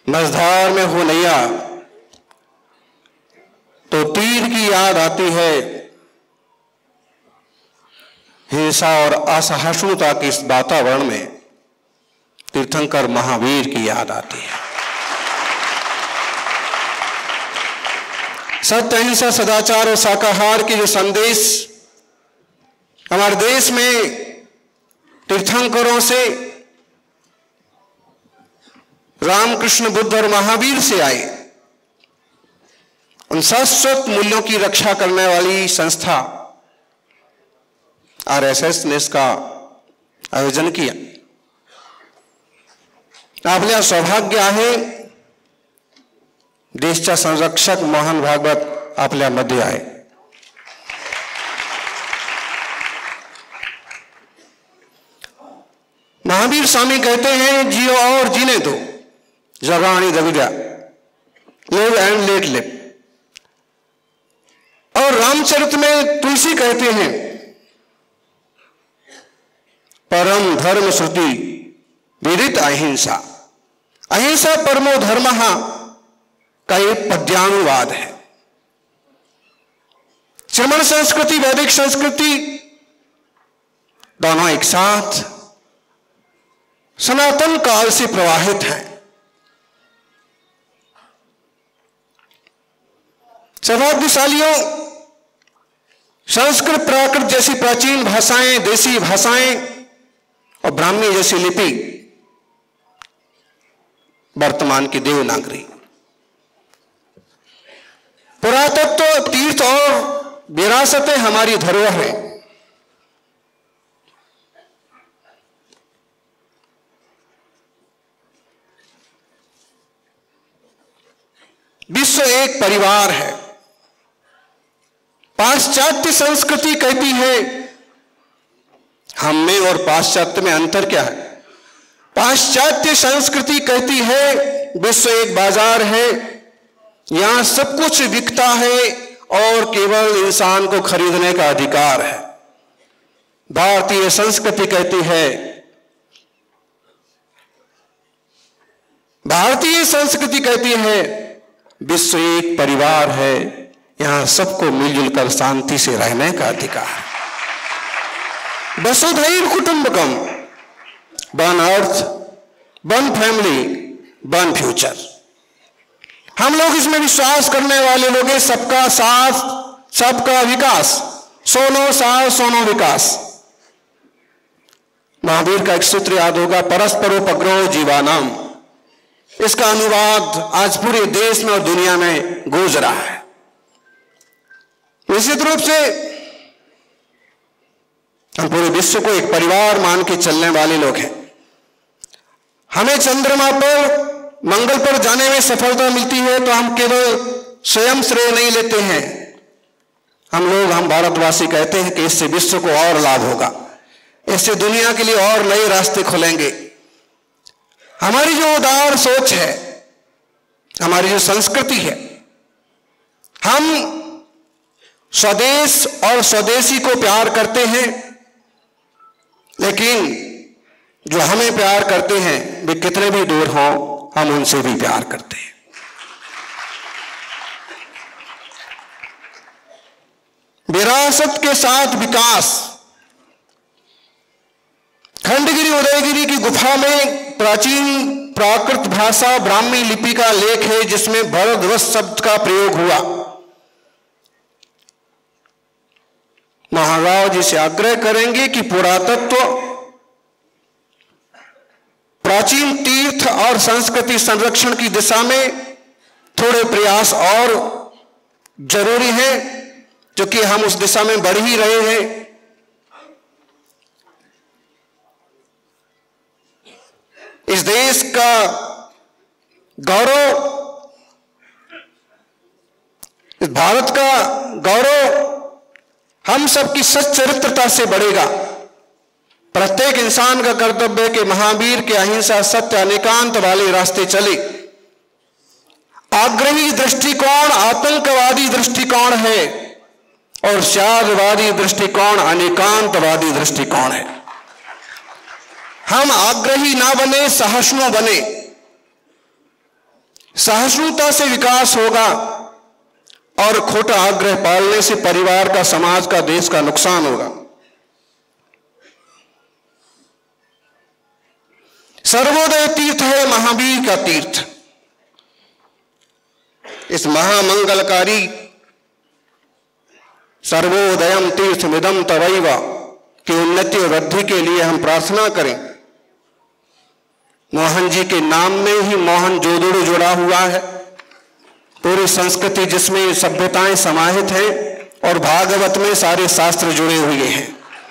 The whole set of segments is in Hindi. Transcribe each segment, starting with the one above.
मझधार में हो नैया तो तीर की याद आती है, हिंसा और असहिष्णुता के इस वातावरण में तीर्थंकर महावीर की याद आती है। सत्य, अहिंसा, सदाचार और शाकाहार के जो संदेश हमारे देश में तीर्थंकरों से, रामकृष्ण, बुद्ध और महावीर से आए, उन शाश्वत मूल्यों की रक्षा करने वाली संस्था आरएसएस ने इसका आयोजन किया। आपल्या सौभाग्य आहे, देशच्या संरक्षक मोहन भागवत आपल्या मध्ये आहे। महावीर स्वामी कहते हैं, जियो और जीने दो, जगा आणि जगू द्या, लिव एंड लेट लिव। और रामचरित में तुलसी कहते हैं, परम धर्म श्रुति विदित अहिंसा, अहिंसा परमो धर्मः का एक पद्यानुवाद है। श्रमण संस्कृति, वैदिक संस्कृति दोनों एक साथ सनातन काल से प्रवाहित हैं। सौभाग्यशालियों, संस्कृत, प्राकृत जैसी प्राचीन भाषाएं, देसी भाषाएं और ब्राह्मी जैसी लिपि वर्तमान की देवनागरी, पुरातत्व, तीर्थ और विरासतें हमारी धरोहर है। विश्व एक परिवार है। पाश्चात्य संस्कृति कहती है, हम में और पाश्चात्य में अंतर क्या है? पाश्चात्य संस्कृति कहती है विश्व एक बाजार है, यहां सब कुछ बिकता है और केवल इंसान को खरीदने का अधिकार है। भारतीय संस्कृति कहती है, भारतीय संस्कृति कहती है विश्व एक परिवार है, यहां सबको मिलजुल कर शांति से रहने का अधिकार है। वसुधैव कुटुंबकम, one earth, one family, one future. हम लोग इसमें विश्वास करने वाले लोग हैं, सबका साथ, सबका विकास, सोनो साथ सोनो विकास। महावीर का एक सूत्र याद होगा, परस्परोपग्रहो जीवानाम। इसका अनुवाद आज पूरे देश में और दुनिया में गूंज रहा है। निश्चित रूप से हम पूरे विश्व को एक परिवार मान के चलने वाले लोग हैं। हमें चंद्रमा पर, मंगल पर जाने में सफलता मिलती है तो हम केवल स्वयं श्रेय नहीं लेते हैं। हम भारतवासी कहते हैं कि इससे विश्व को और लाभ होगा, इससे दुनिया के लिए और नए रास्ते खुलेंगे। हमारी जो उदार सोच है, हमारी जो संस्कृति है, हम स्वदेश और स्वदेशी को प्यार करते हैं, लेकिन जो हमें प्यार करते हैं वे कितने भी दूर हों, हम उनसे भी प्यार करते हैं। विरासत के साथ विकास। खंडगिरी उदयगिरी की गुफा में प्राचीन प्राकृत भाषा ब्राह्मी लिपि का लेख है, जिसमें भरद्वाज शब्द का प्रयोग हुआ। महाराज जी से आग्रह करेंगे कि पुरातत्व, प्राचीन तीर्थ और संस्कृति संरक्षण की दिशा में थोड़े प्रयास और जरूरी है, क्योंकि हम उस दिशा में बढ़ ही रहे हैं। इस देश का गौरव, इस भारत का गौरव हम सबकी सच्चरित्रता से बढ़ेगा। प्रत्येक इंसान का कर्तव्य है कि महावीर के अहिंसा, सत्य, अनेकांत वाले रास्ते चले। आग्रही दृष्टिकोण आतंकवादी दृष्टिकोण है और शादवादी दृष्टिकोण अनेकांतवादी दृष्टिकोण है। हम आग्रही ना बने, सहिष्णु बने। सहिष्णुता से विकास होगा और खोटा आग्रह पालने से परिवार का, समाज का, देश का नुकसान होगा। सर्वोदय तीर्थ है महावीर का तीर्थ। इस महामंगलकारी सर्वोदयम तीर्थमिदं तवैव की उन्नति और वृद्धि के लिए हम प्रार्थना करें। मोहन जी के नाम में ही मोहन जोदड़ो जुड़ा हुआ है, पूरी संस्कृति जिसमें सभ्यताएं समाहित हैं, और भागवत में सारे शास्त्र जुड़े हुए हैं।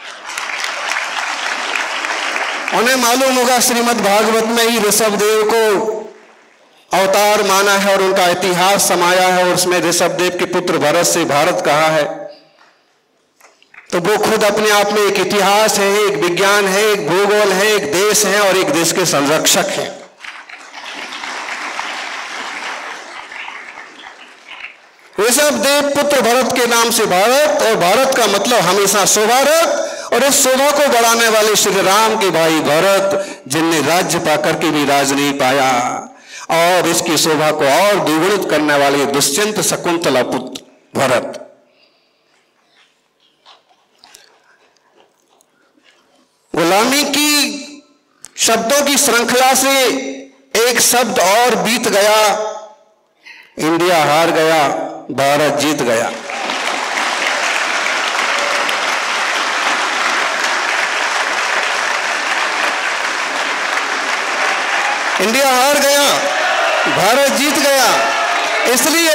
उन्हें मालूम होगा श्रीमद् भागवत में ही ऋषभदेव को अवतार माना है और उनका इतिहास समाया है, और उसमें ऋषभदेव के पुत्र भरत से भारत कहा है। तो वो खुद अपने आप में एक इतिहास है, एक विज्ञान है, एक भूगोल है, एक देश है और एक देश के संरक्षक हैं। ऋषभदेव पुत्र भरत के नाम से भारत, और भारत का मतलब हमेशा शोभारत, और इस शोभा को बढ़ाने वाले श्री राम के भाई भरत, जिनने राज्य पाकर के भी राज नहीं पाया, और इसकी शोभा को और द्विगुणित करने वाले दुष्यंत शकुंतला पुत्र भरत। गुलामी की शब्दों की श्रृंखला से एक शब्द और बीत गया। इंडिया हार गया, भारत जीत गया। इंडिया हार गया, भारत जीत गया। इसलिए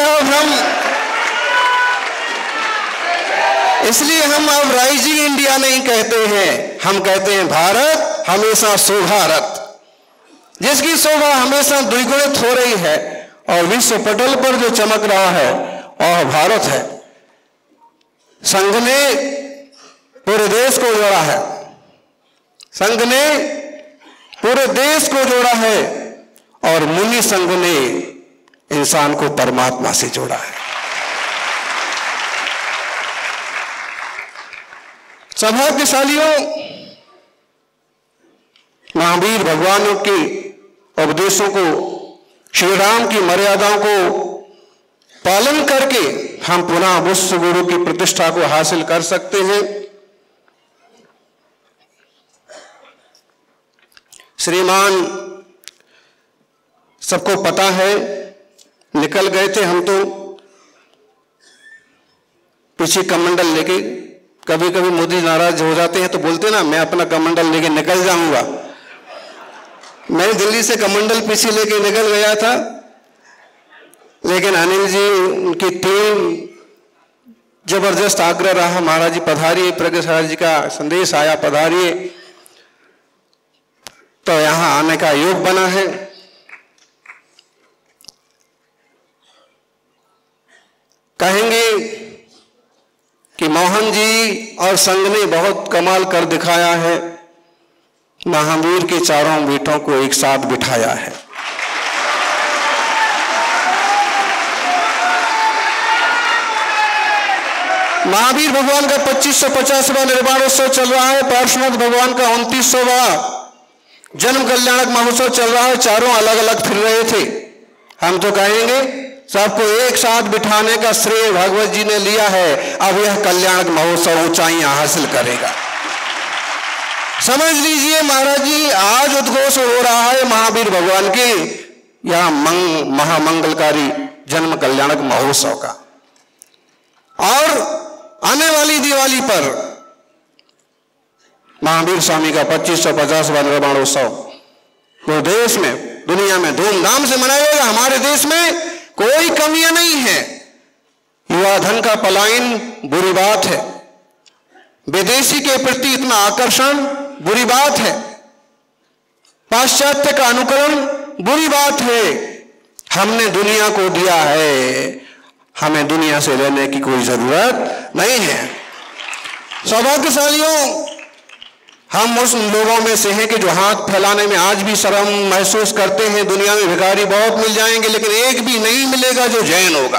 हम अब राइजिंग इंडिया नहीं कहते हैं, हम कहते हैं भारत हमेशा शोभारत, जिसकी शोभा हमेशा द्विगुणित हो रही है, और विश्व पटल पर जो चमक रहा है वह भारत है। संघ ने पूरे देश को जोड़ा है, संघ ने पूरे देश को जोड़ा है, और मुनि संघ ने इंसान को परमात्मा से जोड़ा है। सौभाग्यशालियों, महावीर भगवानों के उपदेशों को, श्री राम की मर्यादाओं को पालन करके हम पुनः विश्व गुरु की प्रतिष्ठा को हासिल कर सकते हैं। श्रीमान सबको पता है, निकल गए थे हम तो पीछे कमंडल लेके। कभी कभी मोदी नाराज हो जाते हैं तो बोलते ना, मैं अपना कमंडल लेके निकल जाऊंगा। मैं दिल्ली से कमंडल पीछे लेके निकल गया था, लेकिन अनिल जी, उनकी टीम, जबरदस्त आग्रह रहा, महाराज जी पधारिए, प्रज्ञा जी का संदेश आया, पधारिए, तो यहां आने का योग बना है। कहेंगे कि मोहन जी और संघ ने बहुत कमाल कर दिखाया है, महावीर के चारों बेटों को एक साथ बिठाया है। महावीर भगवान का 2550वां निर्वाणोत्सव चल रहा है, पार्श्वनाथ भगवान का 29वां जन्म कल्याणक महोत्सव चल रहा है। चारों अलग अलग फिर रहे थे। हम तो कहेंगे सबको एक साथ बिठाने का श्रेय भागवत जी ने लिया है। अब यह कल्याणक महोत्सव ऊंचाइयां हासिल करेगा। समझ लीजिए महाराज जी, आज उद्घोष हो रहा है महावीर भगवान के यहां महामंगलकारी जन्म कल्याणक महोत्सव का, और आने वाली दिवाली पर महावीर स्वामी का 2550वां निर्वाणोत्सव वो देश में, दुनिया में धूमधाम से मनाया जाएगा। हमारे देश में कोई कमियां नहीं है। युवा धन का पलायन बुरी बात है, विदेशी के प्रति इतना आकर्षण बुरी बात है, पाश्चात्य का अनुकरण बुरी बात है। हमने दुनिया को दिया है, हमें दुनिया से लेने की कोई जरूरत नहीं है। सौभाग्यशालियों, हम उस लोगों में से हैं कि जो हाथ फैलाने में आज भी शर्म महसूस करते हैं। दुनिया में भिखारी बहुत मिल जाएंगे, लेकिन एक भी नहीं मिलेगा जो जैन होगा।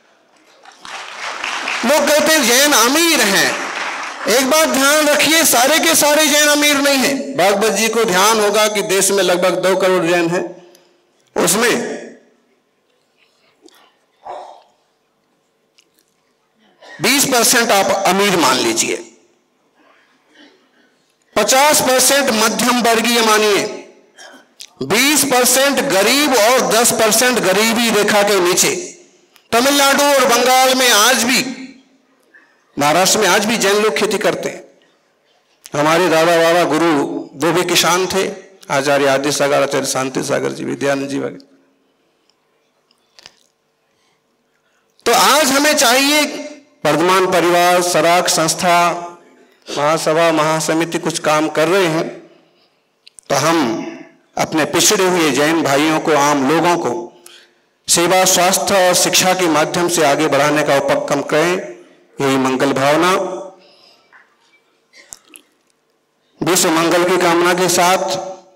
लोग कहते हैं जैन अमीर हैं। एक बात ध्यान रखिए, सारे के सारे जैन अमीर नहीं है। भागवत जी को ध्यान होगा कि देश में लगभग 2 करोड़ जैन हैं, उसमें 20% आप अमीर मान लीजिए, 50% मध्यम वर्गीय मानिए, 20% गरीब और 10% गरीबी रेखा के नीचे। तमिलनाडु और बंगाल में आज भी, महाराष्ट्र में आज भी जैन लोग खेती करते हैं। हमारे दादा बाबा गुरु वो भी किसान थे, आचार्य आदि सागर, आचार्य शांति सागर जी, विद्यानंद जी वगैरह। तो आज हमें चाहिए, वर्धमान परिवार, सराक संस्था, महासभा, महासमिति कुछ काम कर रहे हैं, तो हम अपने पिछड़े हुए जैन भाइयों को, आम लोगों को सेवा, स्वास्थ्य और शिक्षा के माध्यम से आगे बढ़ाने का उपक्रम करें। यही मंगल भावना, विश्व मंगल की कामना के साथ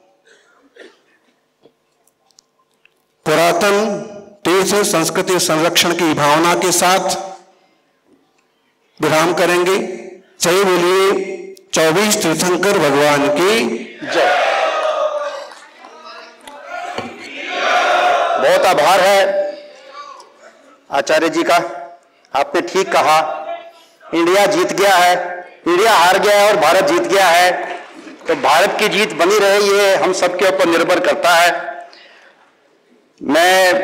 पुरातन तीर्थ संस्कृति संरक्षण की भावना के साथ विराम करेंगे। जय बोलिए 24 तीर्थंकर भगवान की जय। बहुत आभार है आचार्य जी का, आपने ठीक कहा। इंडिया जीत गया है, इंडिया हार गया है और भारत जीत गया है, तो भारत की जीत बनी रहे ये हम सबके ऊपर निर्भर करता है। मैं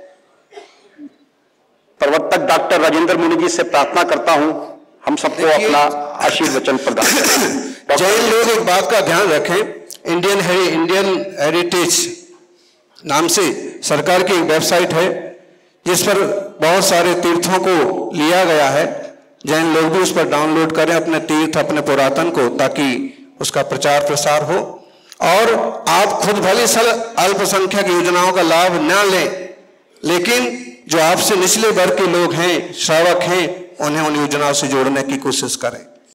प्रवर्तक डॉक्टर राजेंद्र मुनि जी से प्रार्थना करता हूं, हम सबको अपना आशीर्वचन प्रदान करें। जैन लोग एक बात का ध्यान रखें, इंडियन हेरिटेज नाम से सरकार की एक वेबसाइट है जिस पर बहुत सारे तीर्थों को लिया गया है। जैन लोग भी उस पर डाउनलोड करें अपने तीर्थ, अपने पुरातन को, ताकि उसका प्रचार प्रसार हो। और आप खुद भले अल्पसंख्यक योजनाओं का लाभ न लें, लेकिन जो आपसे निचले वर्ग के लोग हैं, श्रावक हैं, उन्हें उन योजनाओं से जोड़ने की कोशिश करें।